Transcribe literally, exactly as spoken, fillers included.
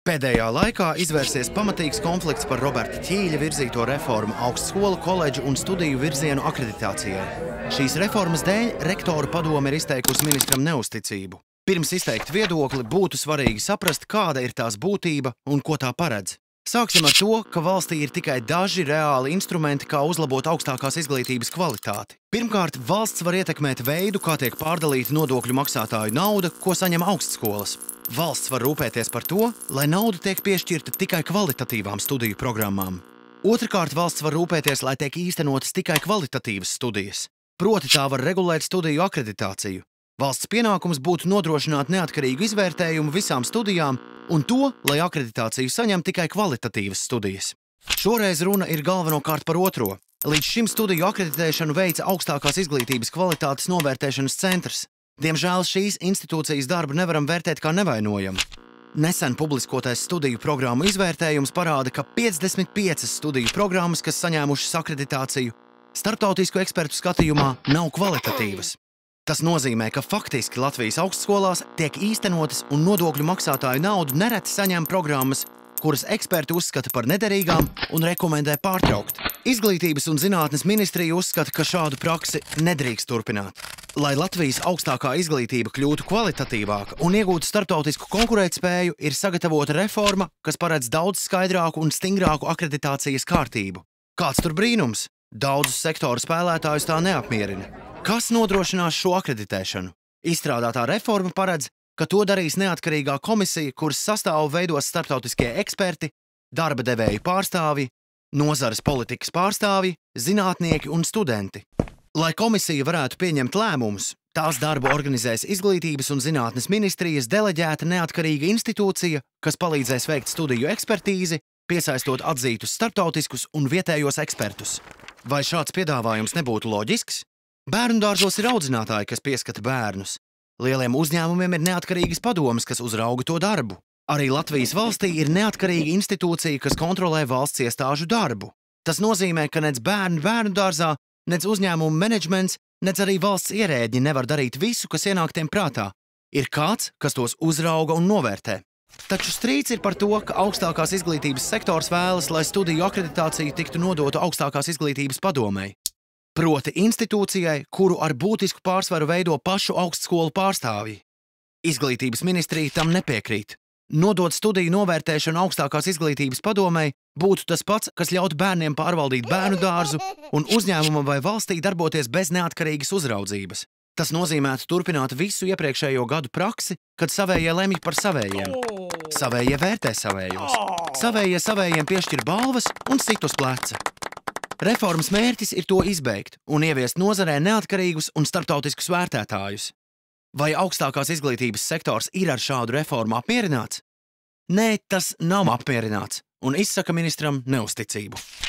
Pēdējā laikā izvērsies pamatīgs konflikts par Roberta Ķīļa virzīto reformu augstskolu, koledžu un studiju virzienu akreditācijai. Šīs reformas dēļ rektoru padome ir izteikusi ministram neusticību. Pirms izteikt viedokli būtu svarīgi saprast, kāda ir tās būtība un ko tā paredz. Sāksim ar to, ka valstī ir tikai daži reāli instrumenti, kā uzlabot augstākās izglītības kvalitāti. Pirmkārt, valsts var ietekmēt veidu, kā tiek pārdalīta nodokļu maksātāju nauda, ko saņem augstskolas. Valsts var rūpēties par to, lai nauda tiek piešķirta tikai kvalitatīvām studiju programmām. Otrakārt, valsts var rūpēties, lai tiek īstenotas tikai kvalitatīvas studijas. Proti tā var regulēt studiju akreditāciju. Valsts pienākums būtu nodrošināt neatkarīgu izvērtējumu visām studijām un to, lai akreditāciju saņem tikai kvalitatīvas studijas. Šoreiz runa ir galvenokārt par otro. Līdz šim studiju akreditēšanu veica augstākās izglītības kvalitātes novērtēšanas centrs. Diemžēl šīs institūcijas darbu nevaram vērtēt kā nevainojamu. Nesen publiskotais studiju programmu izvērtējums parāda, ka piecdesmit piecas studiju programmas, kas saņēmušas akreditāciju, starptautisku ekspertu skatījumā nav kvalitatīvas. Tas nozīmē, ka faktiski Latvijas augstskolās tiek īstenotas un nodokļu maksātāju naudu nereti saņem programmas, kuras eksperti uzskata par nederīgām un rekomendē pārtraukt. Izglītības un zinātnes ministrija uzskata, ka šādu praksi nedrīkst turpināt. Lai Latvijas augstākā izglītība kļūtu kvalitatīvāka un iegūtu starptautisku konkurētspēju, ir sagatavota reforma, kas paredz daudz skaidrāku un stingrāku akreditācijas kārtību. Kāds tur brīnums? Daudzus sektoru spēlētājus tā neapmierina. Kas nodrošinās šo akreditēšanu? Izstrādātā reforma paredz, ka to darīs neatkarīgā komisija, kuras sastāvu veidos starptautiskie eksperti, darba devēju pārstāvji, nozares politikas pārstāvji, zinātnieki un studenti. Lai komisija varētu pieņemt lēmumus, tās darbu organizēs Izglītības un zinātnes ministrijas deleģēta neatkarīga institūcija, kas palīdzēs veikt studiju ekspertīzi, piesaistot atzītus starptautiskus un vietējos ekspertus. Vai šāds piedāvājums nebūtu loģisks? Bērnudārzos ir audzinātāji, kas pieskata bērnus. Lieliem uzņēmumiem ir neatkarīgas padomes, kas uzrauga to darbu. Arī Latvijas valstī ir neatkarīga institūcija, kas kontrolē valsts iestāžu darbu. Tas nozīmē, ka nec bērni bērnudārzā, nec uzņēmumu menedžments, nec arī valsts ierēģi nevar darīt visu, kas ienāk tiem prātā. Ir kāds, kas tos uzrauga un novērtē. Taču strīds ir par to, ka augstākās izglītības sektors vēlas, lai studiju akreditācija tiktu nodota augstākās izglītības padomei. Proti institūcijai, kuru ar būtisku pārsvaru veido pašu augstskolu pārstāvji. Izglītības ministrija tam nepiekrīt. Nodot studiju novērtēšanu augstākās izglītības padomei būtu tas pats, kas ļaut bērniem pārvaldīt bērnu dārzu un uzņēmumam vai valstī darboties bez neatkarīgas uzraudzības. Tas nozīmētu turpināt visu iepriekšējo gadu praksi, kad savējie lemj par savējiem. Savējie vērtē savējos. Savējie savējiem piešķir balvas un sit uz pleca. Reformas mērķis ir to izbeigt un ieviest nozarē neatkarīgus un starptautiskus vērtētājus. Vai augstākās izglītības sektors ir ar šādu reformu apmierināts? Nē, tas nav apmierināts un izsaka ministram neusticību.